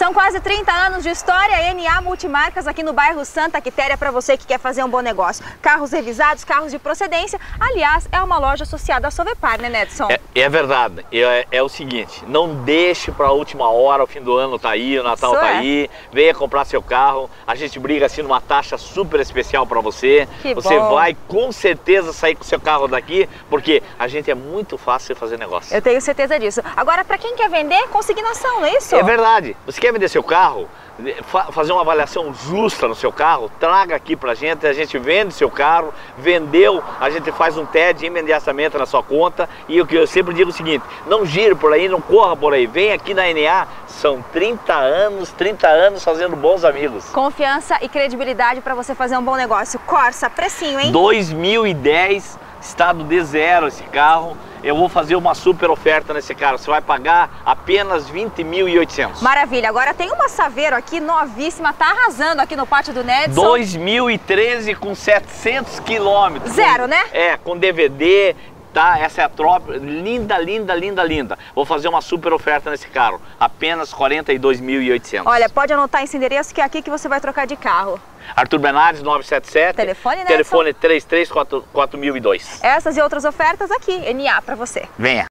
São quase 30 anos de história, NA Multimarcas aqui no bairro Santa Quitéria, para você que quer fazer um bom negócio. Carros revisados, carros de procedência. Aliás, é uma loja associada à Sovepar, né, Nedson? É verdade. É o seguinte, não deixe para a última hora, o fim do ano tá aí, o Natal tá aí. Venha comprar seu carro. A gente briga assim numa taxa super especial para você. Você vai com certeza sair com seu carro daqui, porque a gente é muito fácil de fazer negócio. Eu tenho certeza disso. Agora, para quem quer vender, consignação, não é isso? É verdade. Você quer vender seu carro, fazer uma avaliação justa no seu carro, traga aqui pra gente, a gente vende seu carro, vendeu, a gente faz um TED imediatamente na sua conta. E o que eu sempre digo é o seguinte, não gire por aí, não corra por aí, vem aqui na NA, são 30 anos fazendo bons amigos. Confiança e credibilidade para você fazer um bom negócio. Corsa, precinho, hein? 2010, estado de zero esse carro. Eu vou fazer uma super oferta nesse carro. Você vai pagar apenas 20.800. Maravilha. Agora tem uma Saveiro aqui, novíssima, tá arrasando aqui no pátio do Nedson. 2013 com 700 quilômetros. Zero, né? É, com DVD, tá? Essa é a Trop. Linda, linda, linda, linda. Vou fazer uma super oferta nesse carro. Apenas 42.800. Olha, pode anotar esse endereço que é aqui que você vai trocar de carro. Arthur Bernardes, 977. Telefone, Nedson? Telefone 334002. Essas e outras ofertas aqui, NA, para você. Venha.